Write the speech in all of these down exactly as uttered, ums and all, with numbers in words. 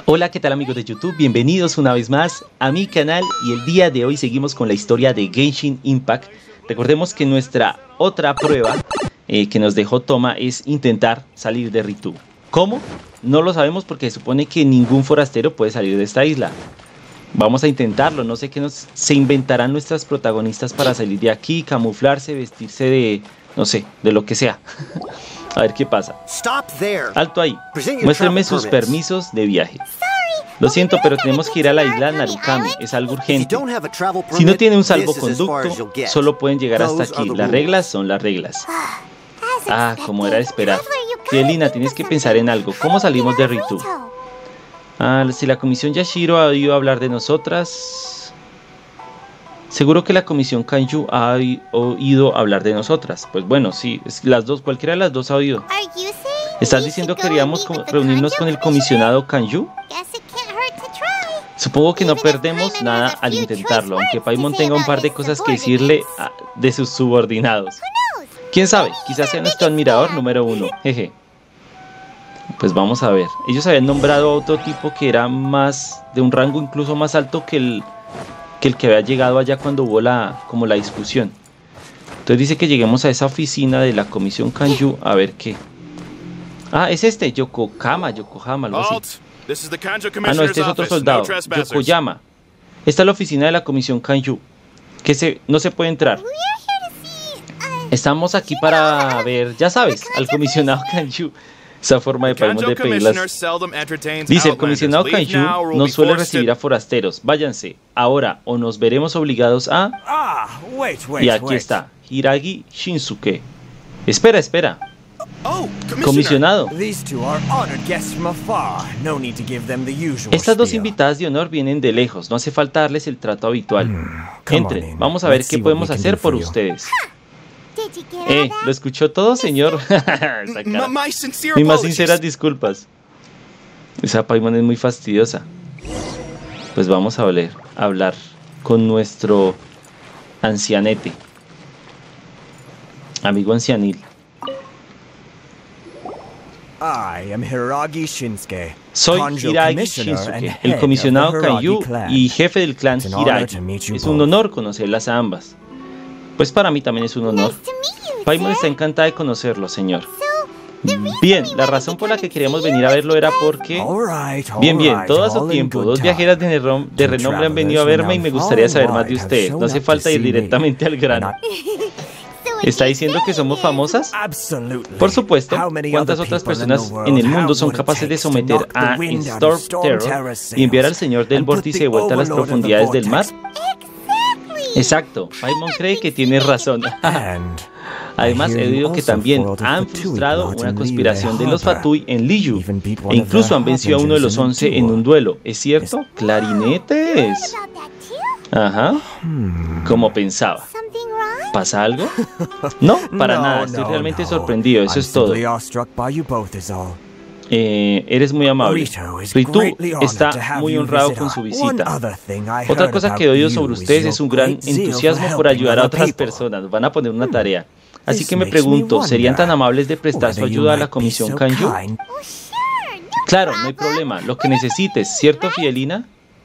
Hola, ¿qué tal amigos de YouTube? Bienvenidos una vez más a mi canal y el día de hoy seguimos con la historia de Genshin Impact. Recordemos que nuestra otra prueba eh, que nos dejó Thoma es intentar salir de Ritu. ¿Cómo? No lo sabemos porque se supone que ningún forastero puede salir de esta isla. Vamos a intentarlo, no sé qué nos, se inventarán nuestras protagonistas para salir de aquí, camuflarse, vestirse de, no sé, de lo que sea. A ver qué pasa. Alto ahí, muéstrenme sus permisos de viaje. Lo siento, pero tenemos que ir a la isla Narukami, es algo urgente. Si no tiene un salvoconducto, solo pueden llegar hasta aquí. Las reglas son las reglas. Ah, como era de esperar. Fidelina, tienes que pensar en algo. ¿Cómo salimos de Ritu? Ah, si la comisión Yashiro ha oído hablar de nosotras... Seguro que la comisión Kanju ha oído hablar de nosotras. Pues bueno, sí, las dos, cualquiera de las dos ha oído. ¿Estás diciendo que queríamos reunirnos con el comisionado Kanju? Supongo que no perdemos nada al intentarlo, aunque Paimon tenga un par de cosas que decirle a, de sus subordinados. ¿Quién sabe? Quizás sea nuestro admirador número uno. Jeje. Pues vamos a ver. Ellos habían nombrado a otro tipo que era más, de un rango incluso más alto que el... que el que había llegado allá cuando hubo la, como la discusión. Entonces dice que lleguemos a esa oficina de la comisión Kanju a ver qué. Ah, es este, Yokohama, Yokohama, algo así. Ah, no, este es otro soldado, Yokoyama. Esta es la oficina de la comisión Kanju. Que se, no se puede entrar. Estamos aquí para ver, ya sabes, al comisionado Kanju. Esa forma de Paimon de pedirlas. Dice, el comisionado Kanju no suele recibir a forasteros. Váyanse, ahora o nos veremos obligados a... Y aquí está, Hiragi Shinsuke. Espera, espera. Comisionado. Estas dos invitadas de honor vienen de lejos. No hace falta darles el trato habitual. Entren, vamos a ver qué podemos hacer por ustedes. Eh, ¿lo escuchó todo, señor? Mis más sinceras disculpas. Esa Paimon es muy fastidiosa. Pues vamos a hablar, a hablar con nuestro ancianete. Amigo ancianil. Soy Hiragi Shinsuke, el comisionado Kanju y jefe del clan Hiragi. Es un honor conocerlas a ambas. Pues para mí también es un honor. Paimon está encantada de conocerlo, señor. Bien, la razón por la que queríamos venir a verlo era porque... Bien, bien, todo a su tiempo. Dos viajeras de, de renombre han venido a verme y me gustaría saber más de ustedes. No hace falta ir directamente al grano. ¿Está diciendo que somos famosas? Por supuesto. ¿Cuántas otras personas en el mundo son capaces de someter a Storm Terror y enviar al señor del vórtice de vuelta a las profundidades del mar? Exacto, Paimon cree que tiene razón. Además, he oído que también han frustrado una conspiración de los Fatui en Liyue e incluso han vencido a uno de los once en un duelo. ¿Es cierto? ¡Clarinetes! Ajá, como pensaba. ¿Pasa algo? No, para nada, estoy realmente sorprendido, eso es todo. Eh, eres muy amable. Ritu está muy honrado con su visita. Otra cosa que he oído sobre ustedes es un gran entusiasmo por ayudar a otras personas. Van a poner una tarea. Así que me pregunto, ¿serían tan amables de prestar su ayuda a la comisión Kanju? Claro, no hay problema. Lo que necesites, ¿cierto, Fidelina?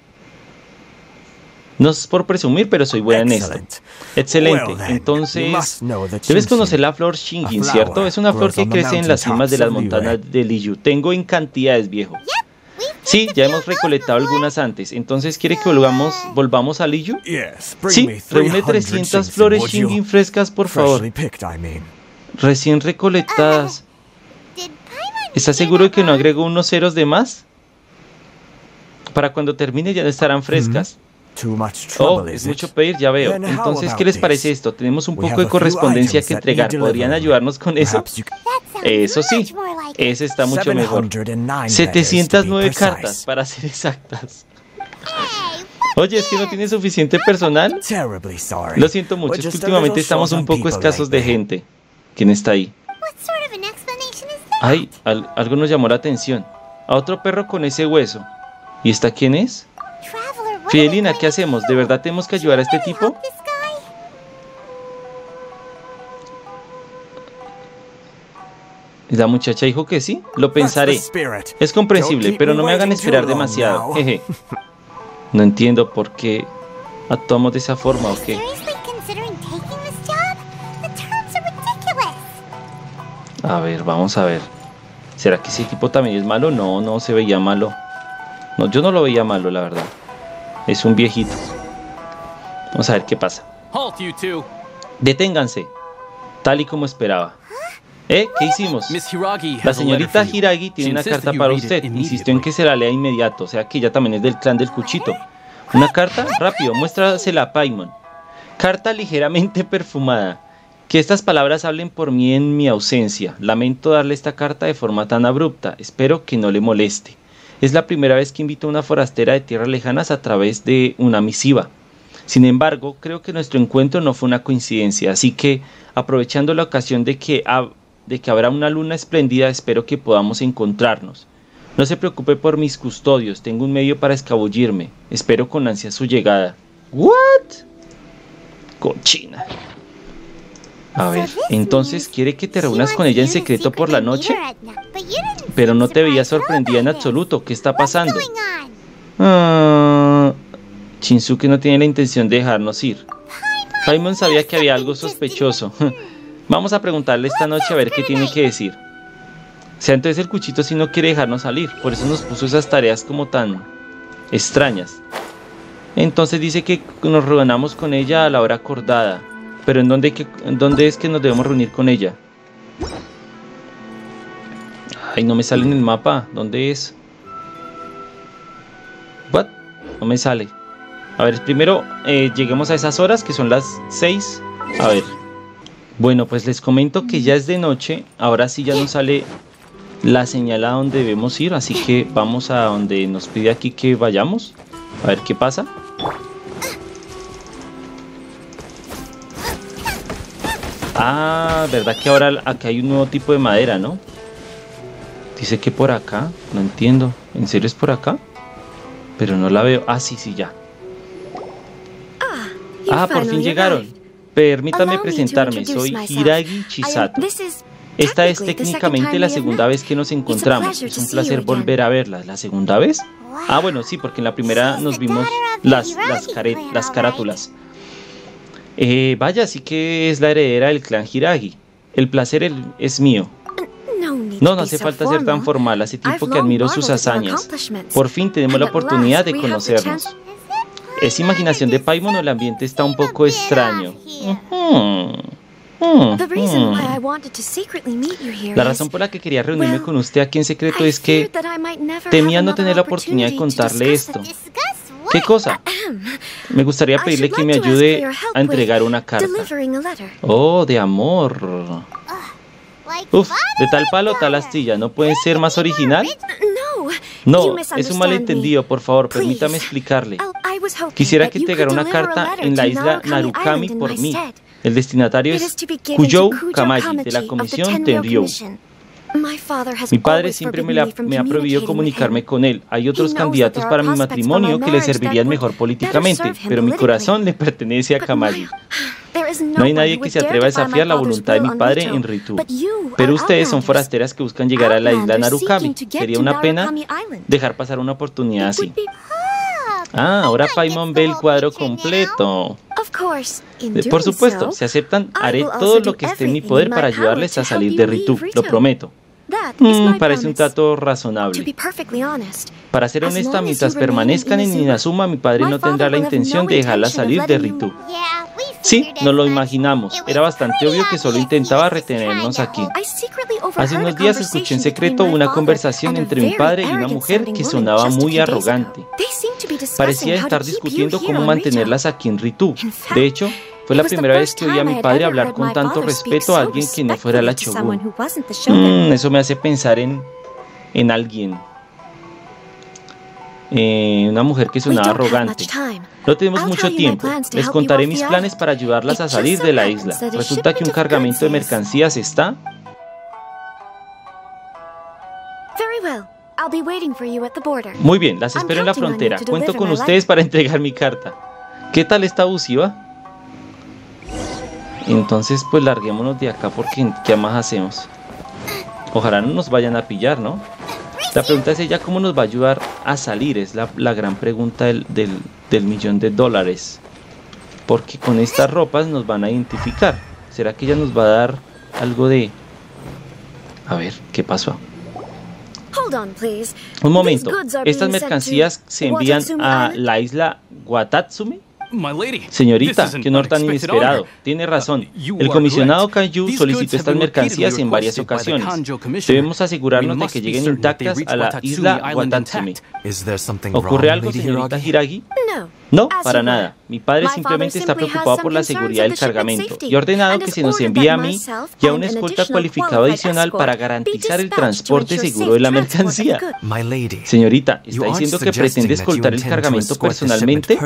No es por presumir, pero soy buena en esto. Excelente. Entonces, debes conocer la flor Shingin, ¿cierto? Es una flor que crece en las cimas de las montañas de Liyue. Tengo en cantidades, viejo. Sí, ya hemos recolectado algunas antes. Entonces, ¿quiere que volvamos, volvamos a Liyue? Sí, reúne trescientas flores Shingin frescas, por favor. Recién recolectadas. ¿Estás seguro de que no agregó unos ceros de más? Para cuando termine ya estarán frescas. Oh, es mucho pedir, ya veo. Entonces, ¿qué les parece esto? Tenemos un poco de correspondencia que entregar. ¿Podrían ayudarnos con eso? Eso sí, ese está mucho mejor. setecientas nueve cartas, para ser exactas. Oye, ¿es que no tiene suficiente personal? Lo siento mucho, es que últimamente estamos un poco escasos de gente. ¿Quién está ahí? Ay, al, algo nos llamó la atención. A otro perro con ese hueso. ¿Y esta quién es? Fidelina, ¿qué hacemos? ¿De verdad tenemos que ayudar a este tipo? La muchacha dijo que sí, lo pensaré. Es comprensible, pero no me hagan esperar demasiado. Jeje. No entiendo por qué actuamos de esa forma o qué. A ver, vamos a ver. ¿Será que ese tipo también es malo? No, no se veía malo. No, yo no lo veía malo, la verdad. Es un viejito. Vamos a ver qué pasa. Deténganse. Tal y como esperaba. ¿Eh? ¿Qué hicimos? La señorita Hiragi tiene una carta para usted. Insistió en que se la lea inmediato. O sea que ella también es del clan del cuchito. ¿Una carta? Rápido, muéstrasela a Paimon. Carta ligeramente perfumada. Que estas palabras hablen por mí en mi ausencia. Lamento darle esta carta de forma tan abrupta. Espero que no le moleste. Es la primera vez que invito a una forastera de tierras lejanas a través de una misiva. Sin embargo, creo que nuestro encuentro no fue una coincidencia. Así que, aprovechando la ocasión de que, ha, de que habrá una luna espléndida, espero que podamos encontrarnos. No se preocupe por mis custodios. Tengo un medio para escabullirme. Espero con ansia su llegada. ¿What? Cochina. A ver, entonces, ¿quiere que te reúnas con ella en secreto por la noche? Pero no te veía sorprendida en absoluto. ¿Qué está pasando? Ah, Shinsuke no tiene la intención de dejarnos ir. Paimon sabía que había algo sospechoso. Vamos a preguntarle esta noche a ver qué tiene que decir. O sea, entonces el cuchito sí no quiere dejarnos salir. Por eso nos puso esas tareas como tan extrañas. Entonces dice que nos reunamos con ella a la hora acordada. Pero ¿en dónde, que, ¿en dónde es que nos debemos reunir con ella? Ay, no me sale en el mapa. ¿Dónde es? ¿What? No me sale. A ver, primero eh, lleguemos a esas horas que son las seis. A ver. Bueno, pues les comento que ya es de noche. Ahora sí ya nos sale la señal a donde debemos ir. Así que vamos a donde nos pide aquí que vayamos. A ver qué pasa. Ah, verdad que ahora acá hay un nuevo tipo de madera, ¿no? Dice que por acá, no entiendo. ¿En serio es por acá? Pero no la veo. Ah, sí, sí, ya. Ah, por fin llegaron. Permítanme presentarme, soy Hiragi Chisato. Esta es técnicamente la segunda vez que nos encontramos. Es un placer volver a verla. ¿La segunda vez? Ah, bueno, sí, porque en la primera nos vimos las, las, caret, las carátulas. Eh, vaya, sí que es la heredera del clan Hiragi. El placer el, es mío. No, no hace falta ser tan formal. Hace tiempo que admiro sus hazañas. Por fin tenemos la oportunidad de conocernos. ¿Es imaginación de Paimon o el ambiente está un poco extraño? Uh-huh. Uh-huh. La razón por la que quería reunirme con usted aquí en secreto es que temía no tener la oportunidad de contarle esto. ¿Qué cosa? Me gustaría pedirle que me ayude a entregar una carta. Oh, de amor. Uf, de tal palo, tal astilla. ¿No puede ser más original? No, es un malentendido. Por favor, permítame explicarle. Quisiera que entregara una carta en la isla Narukami por mí. El destinatario es Kujou Kamaji, de la comisión Tenryou. Mi padre siempre me, la, me ha prohibido comunicarme con él. Hay otros candidatos para mi matrimonio que le servirían mejor políticamente, pero mi corazón le pertenece a Kamaji. No hay nadie que se atreva a desafiar la voluntad de mi padre en Ritu. Pero ustedes son forasteras que buscan llegar a la isla Narukami. Sería una pena dejar pasar una oportunidad así. Ah, ahora Paimon ve el cuadro completo. Por supuesto, si aceptan, haré todo lo que esté en mi poder para ayudarles a salir de Ritu, lo prometo. Mm, parece un trato razonable. Para ser honesta, mientras permanezcan en Inazuma, mi padre no tendrá la intención de dejarla salir de Ritu. Sí, nos lo imaginamos. Era bastante obvio que solo intentaba retenernos aquí. Hace unos días escuché en secreto una conversación entre mi padre y una mujer que sonaba muy arrogante. Parecía estar discutiendo cómo mantenerlas aquí en Ritu. De hecho, fue la primera vez que oí a mi padre hablar con tanto respeto a alguien que no fuera la Shogun. Mm, eso me hace pensar en, en alguien. Eh, una mujer que sonaba arrogante. No tenemos mucho tiempo. Les contaré mis planes para ayudarlas a salir de la isla. Resulta que un cargamento de mercancías está... Muy bien, las espero en la frontera. Cuento con ustedes para entregar mi carta. ¿Qué tal está abusiva? Entonces pues larguémonos de acá porque ¿qué más hacemos? Ojalá no nos vayan a pillar, ¿no? La pregunta es ella cómo nos va a ayudar a salir. Es la, la gran pregunta del, del, del millón de dólares. Porque con estas ropas nos van a identificar. ¿Será que ella nos va a dar algo de... A ver, ¿qué pasó? Un momento. Estas mercancías se envían a la isla Watatsumi. Señorita, qué honor tan inesperado. Tiene razón. El comisionado Kanju solicitó estas mercancías en varias ocasiones. Debemos asegurarnos de que lleguen intactas a la isla Watatsumi. ¿Ocurre algo, señorita Hiragi? No, para nada. Mi padre simplemente está preocupado por la seguridad del cargamento y ha ordenado que se nos envíe a mí y a un escolta cualificado adicional para garantizar el transporte seguro de la mercancía. Señorita, ¿está diciendo que pretende escoltar el cargamento personalmente?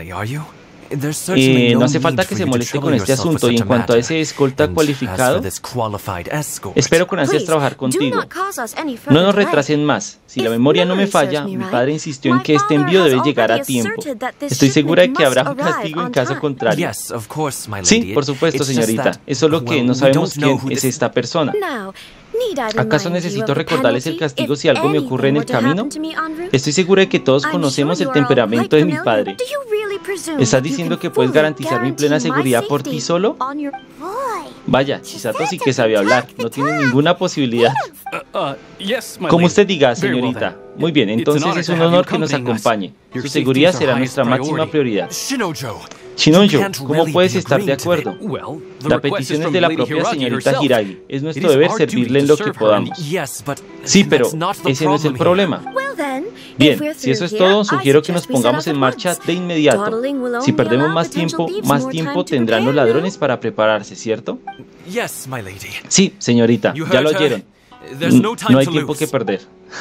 Eh, no hace falta que se moleste con este asunto. Y en cuanto a ese escolta cualificado, espero con ansias trabajar contigo. No nos retrasen más. Si la memoria no me falla, mi padre insistió en que este envío debe llegar a tiempo. Estoy segura de que habrá un castigo en caso contrario. Sí, por supuesto, señorita. Es solo que no sabemos quién es esta persona. ¿Acaso necesito recordarles el castigo si algo me ocurre en el camino? Estoy segura de que todos conocemos el temperamento de mi padre. ¿Estás diciendo que puedes garantizar mi plena seguridad por ti solo? Vaya, Chisato sí que sabe hablar. No tiene ninguna posibilidad. Como usted diga, señorita. Muy bien, entonces es un honor que nos acompañe. Su seguridad será nuestra máxima prioridad. Shinojo, ¿cómo puedes estar de acuerdo? La petición es de la propia señorita Hiragi. Es nuestro deber servirle en lo que podamos. Sí, pero ese no es el problema. Bien, si eso es todo, sugiero que nos pongamos en marcha de inmediato. Si perdemos más tiempo, más tiempo tendrán los ladrones para prepararse, ¿cierto? Sí, señorita, ya lo oyeron. No hay tiempo que perder.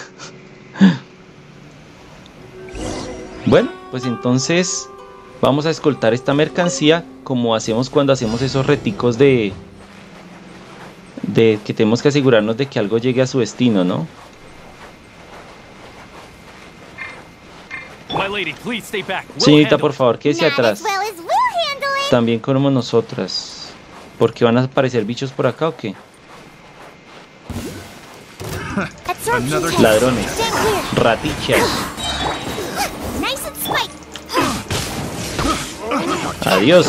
Bueno, pues entonces vamos a escoltar esta mercancía como hacemos cuando hacemos esos reticos de, de que tenemos que asegurarnos de que algo llegue a su destino, ¿no? Señorita, por favor, quédese atrás. También como nosotras. ¿Por qué van a aparecer bichos por acá o qué? Ladrones. Ratichas. Adiós.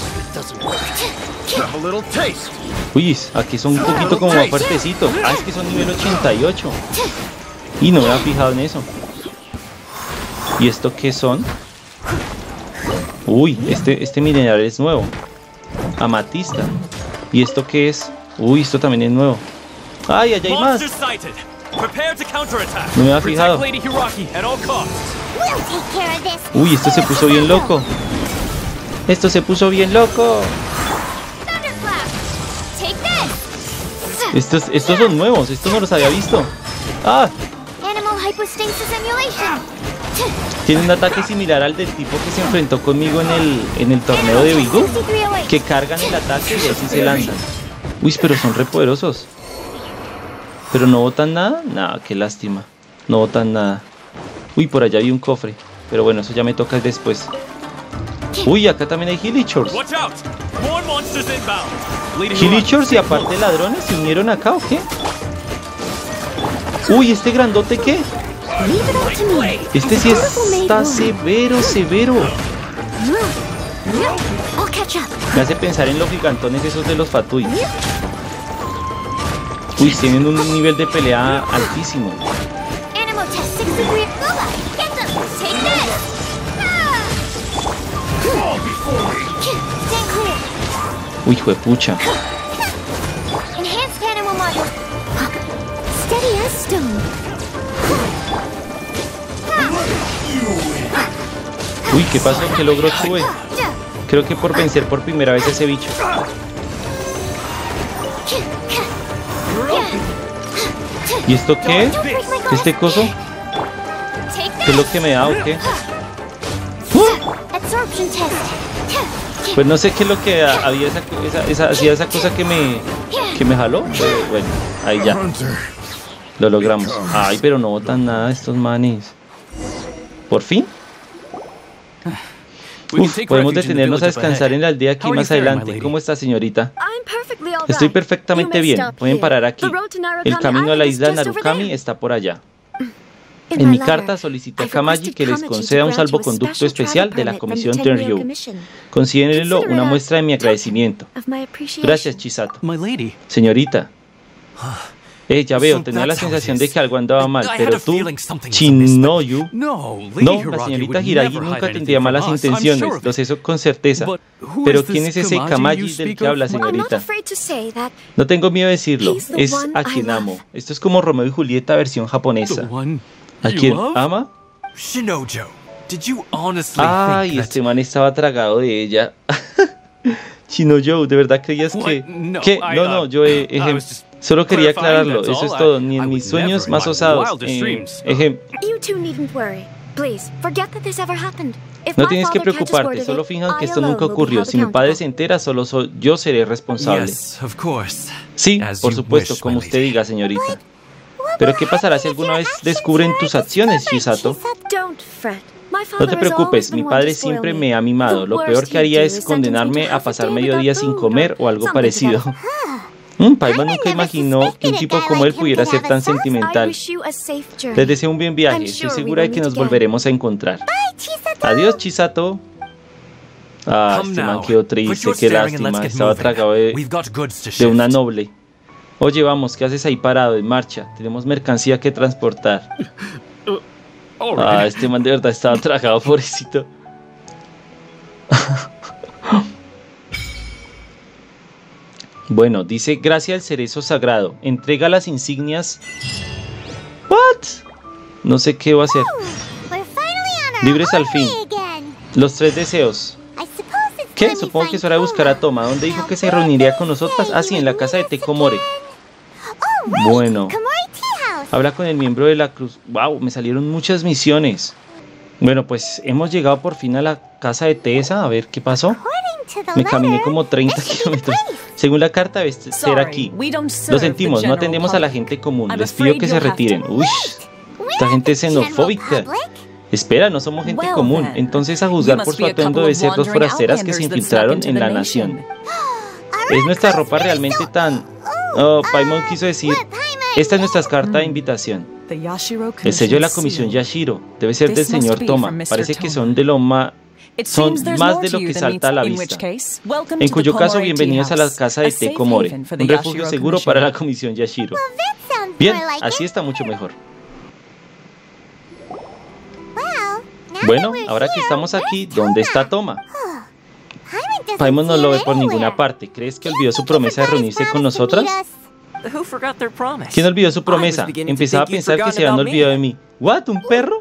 Uy, aquí son un poquito como más fuertecitos. Ah, es que son nivel ochenta y ocho. Y no me había fijado en eso. ¿Y esto qué son? Uy, este, este mineral es nuevo. Amatista. ¿Y esto qué es? Uy, esto también es nuevo. ¡Ay, allá hay más! No me había fijado. Uy, esto se puso bien loco. Esto se puso bien loco. Estos, estos son nuevos. Estos no los había visto. ¡Ah! Tiene un ataque similar al del tipo que se enfrentó conmigo en el, en el torneo de Bigu, que cargan el ataque y así se lanzan. Uy, pero son re poderosos. ¿Pero no botan nada? Nada, qué lástima. No botan nada. Uy, por allá hay un cofre. Pero bueno, eso ya me toca después. Uy, acá también hay Hilichors. Hilichors y aparte ladrones se unieron acá, ¿o qué? Uy, ¿este grandote qué? Este sí está severo, severo. Me hace pensar en los gigantones esos de los Fatui. Uy, tienen un nivel de pelea altísimo. Uy, juepucha. Uy, ¿qué pasó? ¿Qué logró Chue? Creo que por vencer por primera vez a ese bicho. ¿Y esto qué? ¿Este coso? ¿Qué es lo que me da o qué? ¡Uh! Pues no sé qué es lo que había esa, esa, esa, hacía esa cosa que me, que me jaló. Pero bueno, ahí ya. Lo logramos. Ay, pero no botan nada estos manes. ¿Por fin? Uf, podemos detenernos a descansar en la aldea aquí más adelante. ¿Cómo está, señorita? Estoy perfectamente bien. Pueden parar aquí. El camino a la isla Narukami está por allá. En mi carta solicité a Kamaji que les conceda un salvoconducto especial de la Comisión Tenryou. Considérenlo una muestra de mi agradecimiento. Gracias, Chisato. Señorita. Eh, ya veo, tenía la sensación de que algo andaba mal, pero tú, Shinoyu... No, la señorita Hiragi nunca tendría malas intenciones, lo sé eso con certeza. Pero ¿quién es ese Kamaji del que habla, señorita? No tengo miedo de decirlo, es a quien amo. Esto es como Romeo y Julieta versión japonesa. ¿A quién ama? Ay, este man estaba tragado de ella. Shinojo, ¿de verdad creías que...? ¿Qué? No, no, yo... Eh, ejem... Solo quería aclararlo, eso es todo, ni en mis sueños más osados. Eh, ejem... No tienes que preocuparte, solo fijan que esto nunca ocurrió. Si mi padre se entera, solo soy, yo seré responsable. Sí, por supuesto, como usted diga, señorita. Pero ¿qué pasará si alguna vez descubren tus acciones, Chisato? No te preocupes, mi padre siempre me ha mimado. Lo peor que haría es condenarme a pasar medio día sin comer o algo parecido. Mm, Paimon nunca imaginó que un tipo como él pudiera ser tan sentimental. Les deseo un buen viaje, estoy segura de que nos volveremos a encontrar. Adiós, Chisato. Ah, este man quedó triste, qué lástima, estaba tragado de, de una noble. Oye, vamos, ¿qué haces ahí parado? En marcha, tenemos mercancía que transportar. Ah, este man de verdad estaba tragado, pobrecito. Bueno, dice, gracias al cerezo sagrado, entrega las insignias. ¿What? No sé qué va a hacer. Libres al fin. Los tres deseos. ¿Qué? Supongo que es hora de buscar a Toma. ¿Dónde dijo que se reuniría con nosotras? Ah, sí, en la casa de Tekomore. Bueno. Habla con el miembro de la cruz. Wow, me salieron muchas misiones. Bueno, pues hemos llegado por fin a la casa de Tessa. A ver qué pasó. Me caminé como treinta kilómetros. Según la carta, debe ser aquí. Lo sentimos, no atendemos a la gente común. Les pido que se retiren. Uy, esta gente es xenofóbica. Espera, no somos gente común. Entonces, a juzgar por su atuendo, debe ser dos forasteras que se infiltraron en la nación. ¿Es nuestra ropa realmente tan...? Oh, Paimon quiso decir... Esta es nuestra carta de invitación. El sello de la comisión Yashiro. Debe ser del señor Toma. Parece que son de lo más... Son más de lo que salta a la vista. En cuyo caso, bienvenidos a la casa de Tekomore, un refugio seguro para la comisión Yashiro. Bien, así está mucho mejor. Bueno, ahora que estamos aquí, ¿dónde está Toma? Paimon no lo ve por ninguna parte. ¿Crees que olvidó su promesa de reunirse con nosotras? ¿Quién olvidó su promesa? Empezaba a pensar que se habían olvidado de mí. ¿What? ¿Un perro?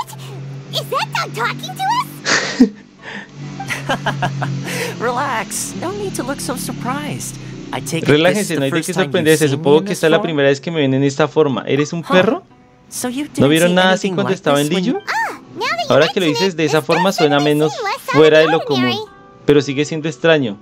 Relájense, no hay de qué sorprenderse. Supongo que esta es la primera vez que me ven en esta forma. ¿Eres un perro? ¿No vieron nada así cuando estaba en Liyue? Ahora que lo dices de esa forma suena menos fuera de lo común, pero sigue siendo extraño.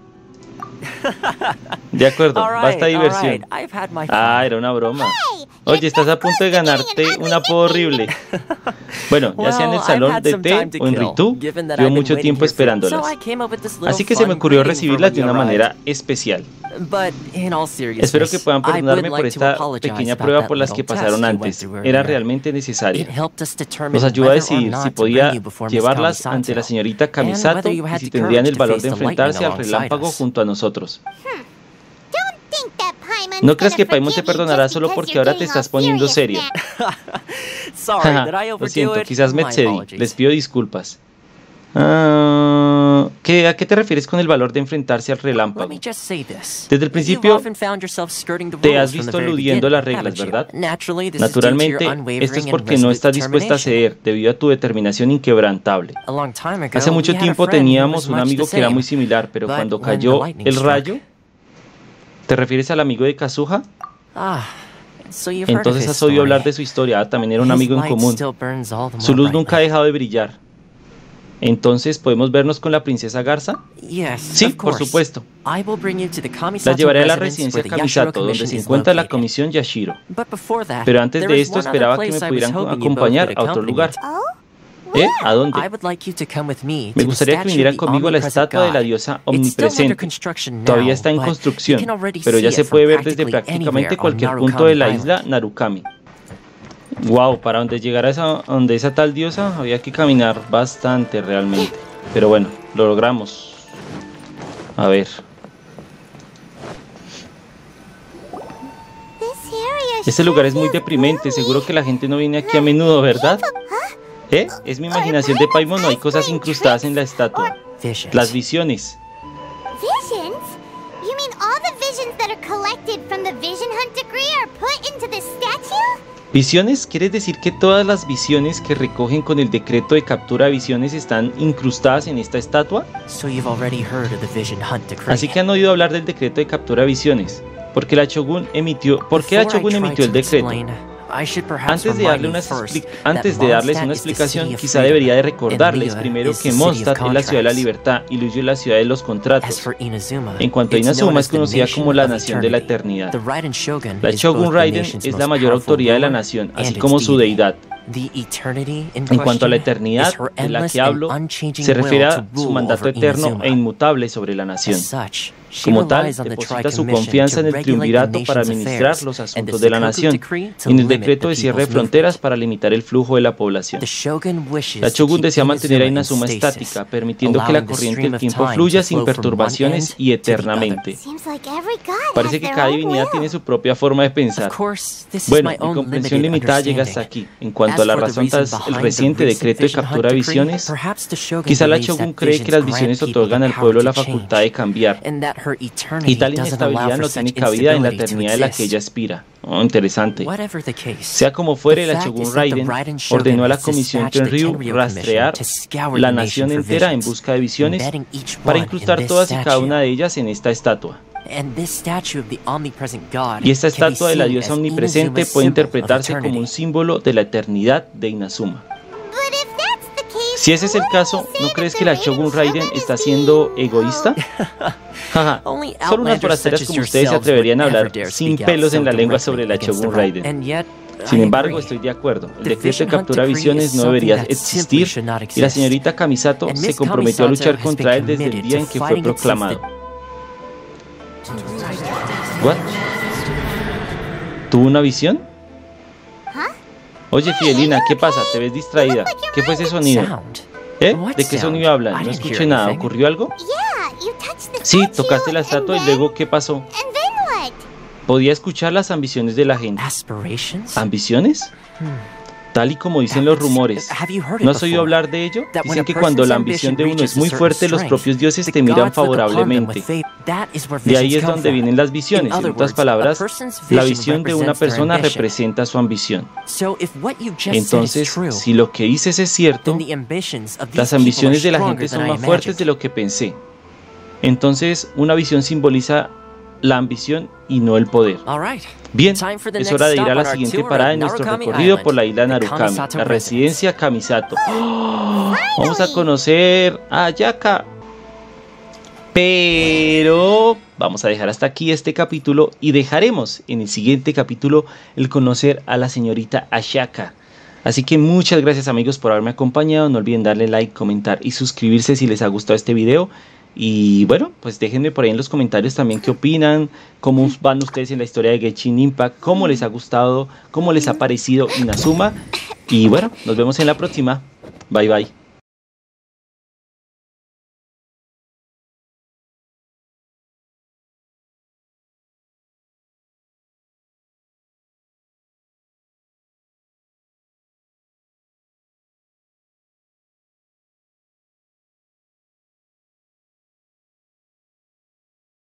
De acuerdo, basta diversión. Ah, era una broma. Oye, estás a punto de ganarte un apodo horrible. Bueno, ya sea en el salón de té o en Ritu, llevo mucho tiempo esperándolas. Así que se me ocurrió recibirlas de una manera especial. Espero que puedan perdonarme por esta pequeña prueba por las que pasaron antes. Era realmente necesaria. Nos ayuda a decidir si podía llevarlas ante la señorita Kamisato y si tendrían el valor de enfrentarse al relámpago junto a nosotros. No creas que Paimon te perdonará solo porque ahora te estás poniendo seria. Lo siento, quizás me excedí. Les pido disculpas. Uh, ¿qué, ¿A qué te refieres con el valor de enfrentarse al relámpago? Desde el principio te has visto eludiendo las reglas, ¿verdad? Naturalmente, esto es porque no estás dispuesta a ceder debido a tu determinación inquebrantable. Hace mucho tiempo teníamos un amigo que era muy similar, pero cuando cayó el rayo... ¿Te refieres al amigo de Kazuha? Entonces has oído hablar de su historia. Ah, también era un amigo en común. Su luz nunca ha dejado de brillar. Entonces, ¿podemos vernos con la princesa Garza? Sí, por supuesto. La llevaré a la residencia Kamisato, donde se encuentra la comisión Yashiro. Pero antes de esto esperaba que me pudieran acompañar a otro lugar. ¿Eh? ¿A dónde? Me gustaría que vinieran conmigo a la estatua de la diosa omnipresente. Todavía está en construcción, pero ya se puede ver desde prácticamente cualquier punto de la isla Narukami. Wow, para donde llegara esa, donde esa tal diosa había que caminar bastante realmente. Pero bueno, lo logramos. A ver. Este lugar es muy deprimente, seguro que la gente no viene aquí a menudo, ¿verdad? ¿Eh? Es mi imaginación de Paimon, no hay cosas incrustadas en la estatua. Las visiones. ¿Visiones? ¿Quieres decir que todas las visiones que recogen con el decreto de captura de visiones están incrustadas en esta estatua? Así que han oído hablar del decreto de captura de visiones. Porque la Shogun emitió, ¿Por qué la Shogun emitió el decreto? Antes de, darle una antes de darles una explicación, quizá debería de recordarles primero que Mondstadt es la ciudad de la libertad y Liyue es la ciudad de los contratos. En cuanto a Inazuma, es conocida como la nación de la eternidad. La Shogun Raiden es la mayor autoridad de la nación, así como su deidad. En cuanto a la eternidad de la que hablo, se refiere a su mandato eterno e inmutable sobre la nación. Como tal, deposita su confianza en el triunvirato para administrar los asuntos de la nación y en el decreto de cierre de fronteras para limitar el flujo de la población. La Shogun desea mantener a Inazuma estática, permitiendo que la corriente del tiempo fluya sin perturbaciones y eternamente. Parece que cada divinidad tiene su propia forma de pensar. Bueno, mi comprensión limitada llega hasta aquí. En cuanto a la razón tras el reciente decreto de captura de visiones, quizá la Shogun cree que las visiones otorgan al pueblo la facultad de cambiar, y tal inestabilidad no tiene cabida en la eternidad de la que ella aspira. Oh, interesante. Sea como fuere, la Shogun Raiden ordenó a la Comisión Tenryu rastrear la nación entera en busca de visiones para incrustar todas y cada una de ellas en esta estatua. Y esta estatua de la diosa omnipresente puede interpretarse como un símbolo de la eternidad de Inazuma. Si ese es el caso, ¿no crees que la Shogun Raiden está siendo egoísta? Jaja, solo unas forasteras como ustedes se atreverían a hablar sin pelos en la lengua sobre la Shogun Raiden. Sin embargo, estoy de acuerdo. El decreto de captura de visiones no debería existir y la señorita Kamisato se comprometió a luchar contra él desde el día en que fue proclamado. ¿What? ¿Tuvo una visión? Oye, Fidelina, ¿qué pasa? ¿Te ves distraída? ¿Qué fue ese sonido? ¿Eh? ¿De qué sonido hablan? No escuché nada. ¿Ocurrió algo? Sí, tocaste la estatua y luego, ¿qué pasó? Podía escuchar las ambiciones de la gente. ¿Ambiciones? Tal y como dicen los rumores. ¿No has oído hablar de ello? Dicen que cuando la ambición de uno es muy fuerte, los propios dioses te miran favorablemente. De ahí es donde vienen las visiones. En otras palabras, la visión de una persona representa su ambición. Entonces, si lo que dices es cierto, las ambiciones de la gente son más fuertes de lo que pensé. Entonces, una visión simboliza la ambición y no el poder. Bien, es hora de ir a la siguiente parada en nuestro recorrido por la isla Narukami, la residencia Kamisato. ¡Oh! Vamos a conocer a Ayaka. Pero vamos a dejar hasta aquí este capítulo y dejaremos en el siguiente capítulo el conocer a la señorita Ayaka. Así que muchas gracias amigos por haberme acompañado. No olviden darle like, comentar y suscribirse si les ha gustado este video. Y bueno, pues déjenme por ahí en los comentarios también qué opinan, cómo van ustedes en la historia de Genshin Impact, cómo les ha gustado, cómo les ha parecido Inazuma. Y bueno, nos vemos en la próxima. Bye bye.